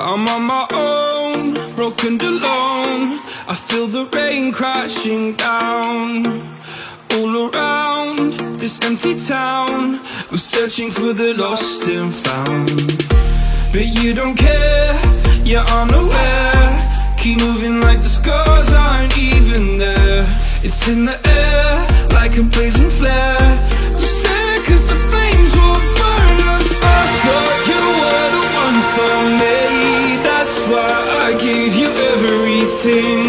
I'm on my own, broken and alone. I feel the rain crashing down all around this empty town. I'm searching for the lost and found, but you don't care, you're unaware. Keep moving like the scars aren't even there. It's in the air like a blazing flare. Just stare, cause the flames will burn us. I thought you were the one for me. That's why I gave you everything.